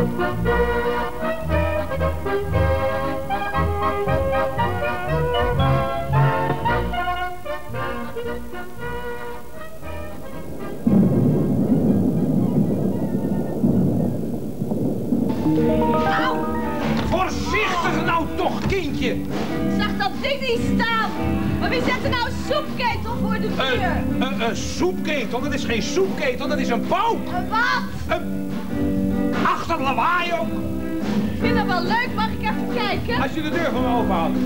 Voorzichtig nou toch, kindje! Ik zag dat ding niet staan. Maar wie zet er nou een soepketel voor de deur? Een soepketel? Dat is geen soepketel, dat is een pauk! Een wat? Achter lawaai ook! Ik vind dat wel leuk, mag ik even kijken? Als je de deur van me open houdt.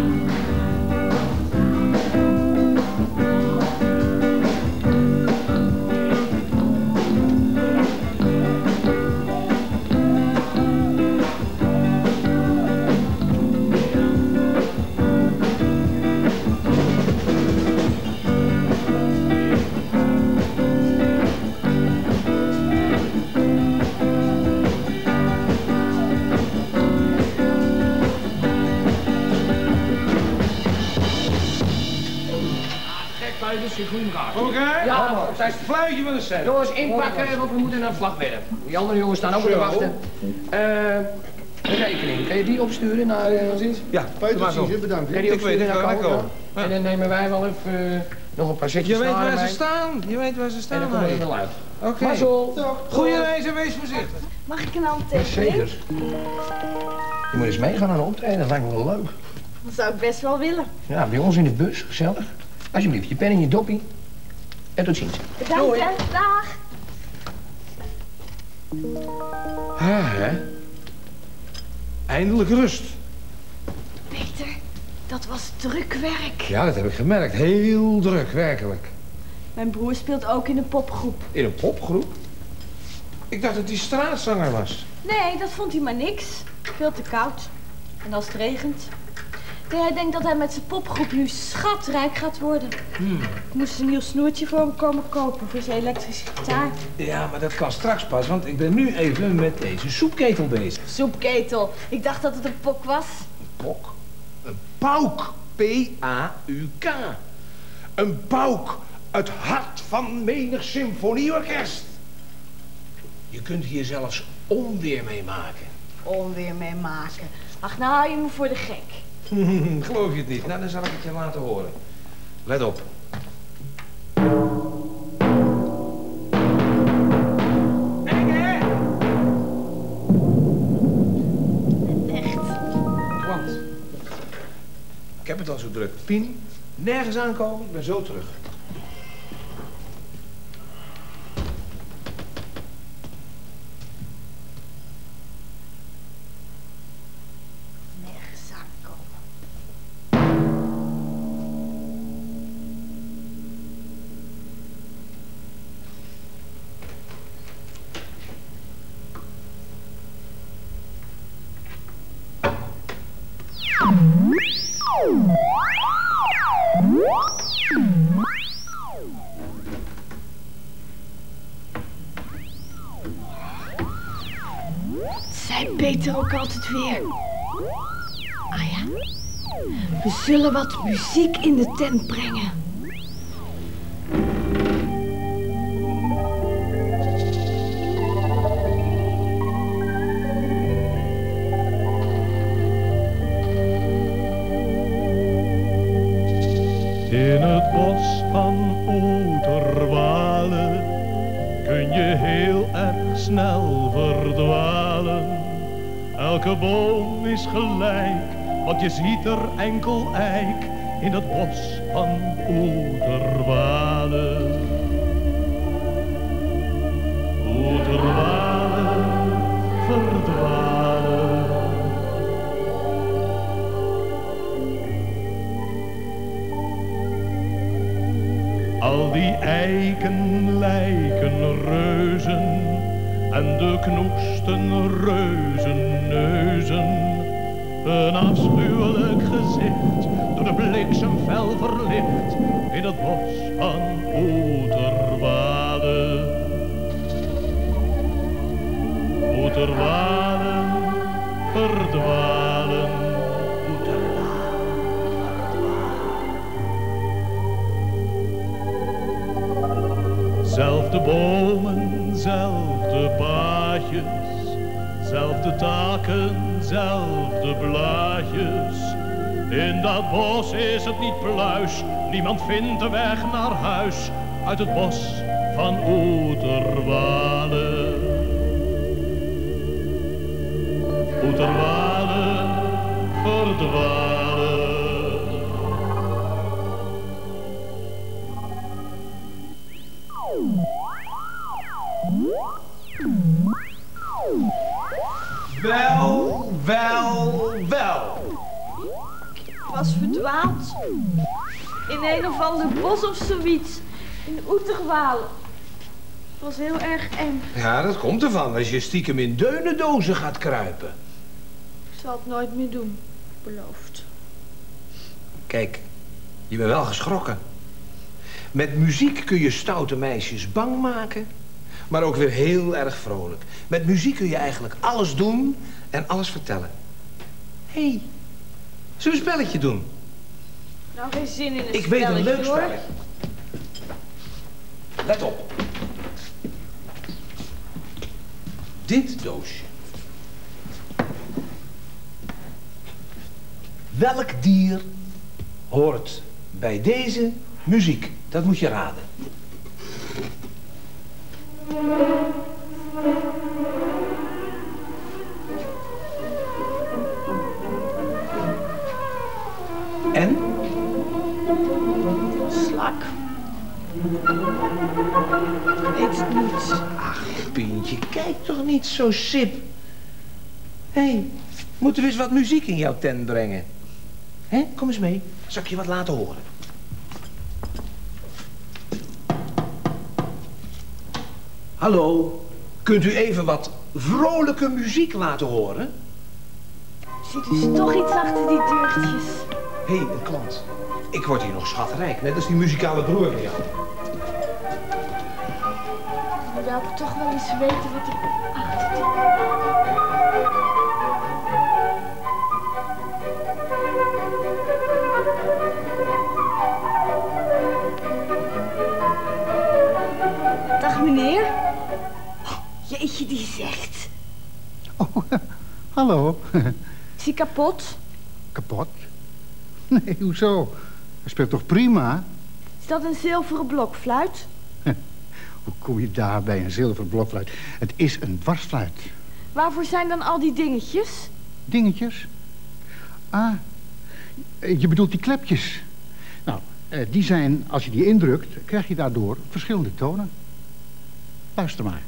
Oké? Ja, dat is het fluitje van de cent. Jongens, inpakken, want we moeten naar Vlagberg. Die andere jongens staan ook te wachten. De rekening, kan je die opsturen naar... Ja, Peter, bedankt. Kan je die opsturen naar lekker Kool? En dan nemen wij wel even nog een paar zetjes Je weet naar waar ze staan. Je weet waar ze en staan. dan komen we er wel uit. Oké. Mazzel. Goeie reis en wees voorzichtig. Mag ik een handtekening? Zeker. Je moet eens meegaan aan een optreden, dat lijkt me wel leuk. Dat zou ik best wel willen. Ja, bij ons in de bus, gezellig. Alsjeblieft, je pen en je doppie. En tot ziens. Bedankt, hè. Dag. Hè? Eindelijk rust. Peter, dat was druk werk. Ja, dat heb ik gemerkt. Heel druk, werkelijk. Mijn broer speelt ook in een popgroep. In een popgroep? Ik dacht dat hij straatzanger was. Nee, dat vond hij maar niks. Veel te koud. En als het regent. Nee, hij denkt dat hij met zijn popgroep nu schatrijk gaat worden. Ik moest een nieuw snoertje voor hem komen kopen, voor zijn elektrische gitaar. Ja, maar dat kan straks pas, want ik ben nu even met deze soepketel bezig. Soepketel. Ik dacht dat het een pok was. Een pok? Een pauk. P-A-U-K. Een pauk. Het hart van menig symfonieorkest. Je kunt hier zelfs onweer mee maken. Onweer mee maken. Ach, nou hou je me voor de gek. Geloof je het niet? Nou, dan zal ik het je laten horen. Let op. Engel! Echt. Want ik heb het al zo druk. Pien, nergens aankomen, ik ben zo terug. Nergens aankomen. Zei Peter ook altijd weer. Ah ja. We zullen wat muziek in de tent brengen. In het bos van Oeterwalen kun je heel erg snel verdwalen. Elke boom is gelijk, want je ziet er enkel eik in het bos van Oeterwalen. Oeterwalen, verdwalen. Al die eiken lijken reuzen en de knoesten reuzenneuzen. Een afschuwelijk gezicht, door de bliksem fel verlicht in het bos van Oeterwalen. Oeterwalen, verdwalen. Zelfde bomen, zelfde paadjes, Zelfde taken, zelfde blaadjes. In dat bos is het niet pluis. Niemand vindt de weg naar huis. Uit het bos van Oeterwalen. Oeterwalen verdwalen. Wel, wel, wel. Ik was verdwaald. In een of ander bos of zoiets. In Oeterwalen. Het was heel erg eng. Ja, dat komt ervan als je stiekem in deunendozen gaat kruipen. Ik zal het nooit meer doen. Beloofd. Kijk, je bent wel geschrokken. Met muziek kun je stoute meisjes bang maken, maar ook weer heel erg vrolijk. Met muziek kun je eigenlijk alles doen en alles vertellen. Hé, zullen we een spelletje doen? Nou, geen zin in een spelletje, Ik weet een leuk hoor. spelletje. Let op. Dit doosje. Welk dier hoort bij deze muziek? Dat moet je raden. En? Slak. Ik weet het niet. Ach, Pientje, kijk toch niet zo sip. Hé, moeten we eens wat muziek in jouw tent brengen? Hé, kom eens mee. Zal ik je wat laten horen? Hallo, kunt u even wat vrolijke muziek laten horen? Zit dus toch iets achter die deurtjes? Hé, een klant. Ik word hier nog schatrijk, net als die muzikale broer van jou. Ik wil toch wel eens weten wat er achter die... Dag meneer. Jeetje, die zegt. Oh, hallo. Is hij kapot? Kapot? Nee, hoezo? Hij speelt toch prima? Is dat een zilveren blokfluit? Hoe kom je daar bij een zilveren blokfluit? Het is een dwarsfluit. Waarvoor zijn dan al die dingetjes? Dingetjes? Ah, je bedoelt die klepjes. Nou, die zijn, als je die indrukt, krijg je daardoor verschillende tonen. Luister maar.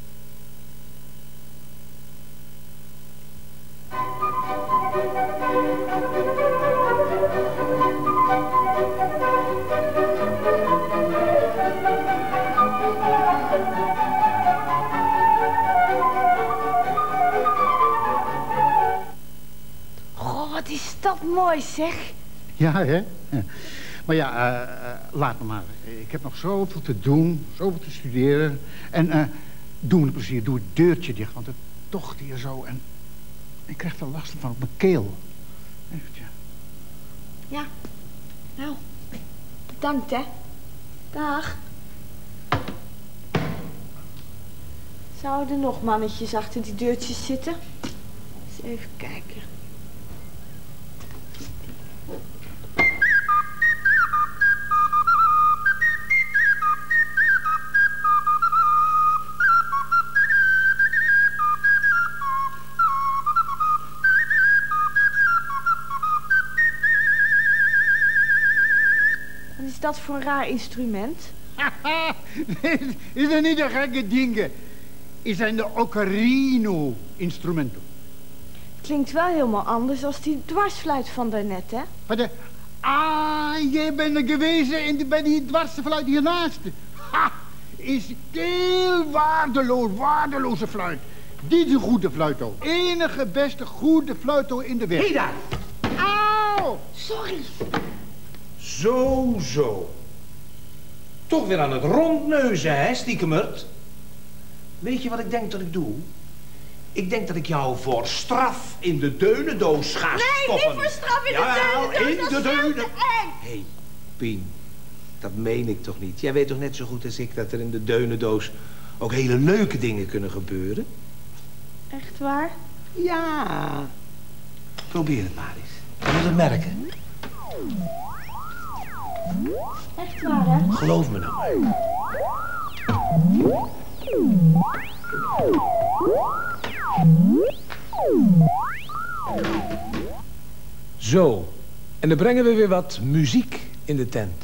Goh, wat is dat mooi, zeg. Ja, hè? Maar ja, laat me maar. Ik heb nog zoveel te doen, zoveel te studeren. En doe me een plezier, doe het deurtje dicht, want het tocht hier zo en ik krijg er last van op mijn keel. Echt, ja. Ja, nou, bedankt, hè. Dag. Zouden er nog mannetjes achter die deurtjes zitten? Eens even kijken. Wat is dat voor een raar instrument? Is er niet een gekke dingen? Is zijn de ocarino-instrumenten. Klinkt wel helemaal anders als die dwarsfluit van daarnet, hè? Wat jij bent er geweest bij die dwarsfluit hiernaast. Ha! Is heel waardeloze fluit. Dit is een goede fluito. Enige beste goede fluito in de wereld. Hé daar! Auw! Sorry. Zo. Toch weer aan het rondneuzen, hè, stiekemert? Weet je wat ik denk dat ik doe? Ik denk dat ik jou voor straf in de deunendoos ga stoppen. Nee, niet voor straf in de deunendoos. Hé, Pien, dat meen ik toch niet? Jij weet toch net zo goed als ik dat er in de deunendoos ook hele leuke dingen kunnen gebeuren? Echt waar? Ja. Probeer het maar eens. Je moet het merken. Echt waar, hè? Geloof me nou maar. Zo. En dan brengen we weer wat muziek in de tent.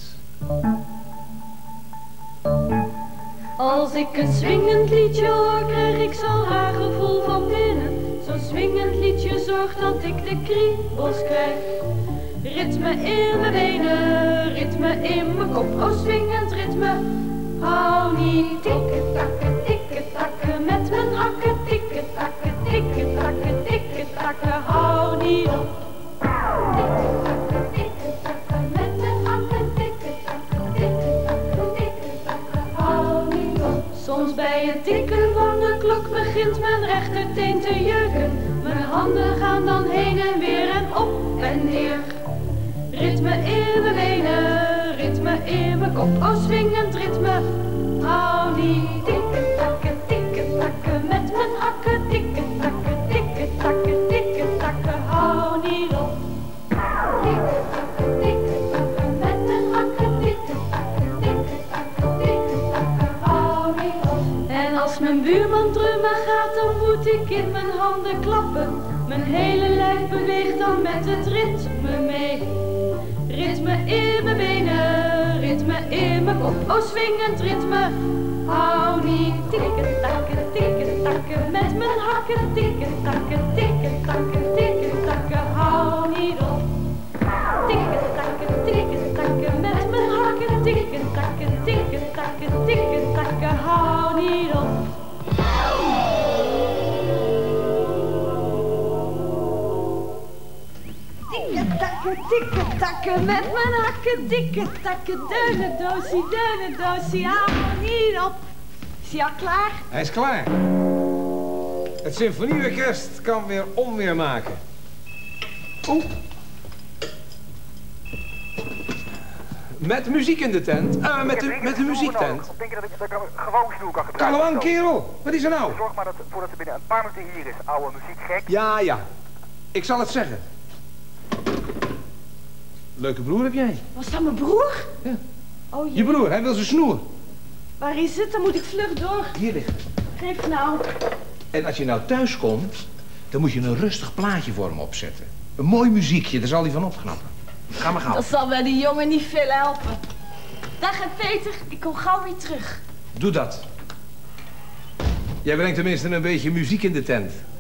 Als ik een swingend liedje hoor, krijg ik zo'n raar gevoel van binnen. Zo'n swingend liedje zorgt dat ik de kriebels krijg. Ritme in mijn benen, ritme in mijn kop. Oh, swingend ritme. Hou niet tikke-takken, tikke-takken met mijn hakken. Tikke-takken, tikke-takken, tikke-takken, hou niet op. Tikke-takken, tikke-takken met mijn hakken. Tikke-takken, tikke-takken, tikke-takken, hou niet op. Soms bij het tikken van de klok begint mijn rechterteen te jeuken. Mijn handen gaan dan heen en weer en op en neer. Ritme in mijn benen, ritme in mijn kop. Oh, swingend ritme. Hou niet tikke-takken, tikke-takken met mijn hakken. Tikke-takken, tikke-takken, tikke-takken, hou niet op. Tikke-takken, tikke-takken met mijn hakken. Tikke-takken, tikke-takken, tikke-takken, hou niet op. En als mijn buurman drummen gaat, dan moet ik in mijn handen klappen. Mijn hele lijf beweegt dan met het ritme mee. Ritme in mijn benen, ritme in mijn kop. Oh, swingend ritme. Hou niet tikke-takken, tikke-takken met mijn hakken. Tikke-takken, tikke-takken, tikke-takken, hou niet op. Tikke-takken, tikke-takken met mijn hakken. Tikke-takken, tikke-takken, tikke-takken, hou niet op. Tikke-takken met mijn hakken, tikke-takken, deunendoosie, hou niet op. Is hij al klaar? Hij is klaar. Het symfonieorkest kan weer onweer maken. Oeh. Met muziek in de tent. Met de muziektent. Denk je dat ik een gewoon stoel kan gebruiken? Kalewaan, kerel. Wat is er nou? Zorg maar dat voordat ze binnen een paar minuten hier is, oude muziek gek. Ja. Ik zal het zeggen. Leuke broer heb jij. Was dat mijn broer? Ja. Oh, Je broer, hij wil zijn snoer. Waar is het? Dan moet ik vlug door. Hier liggen. Geef nou. En als je nou thuis komt, dan moet je een rustig plaatje voor hem opzetten. Een mooi muziekje, daar zal hij van opknappen. Ga maar gauw. Dat zal bij die jongen niet veel helpen. Dag, Peter. Ik kom gauw weer terug. Doe dat. Jij brengt tenminste een beetje muziek in de tent.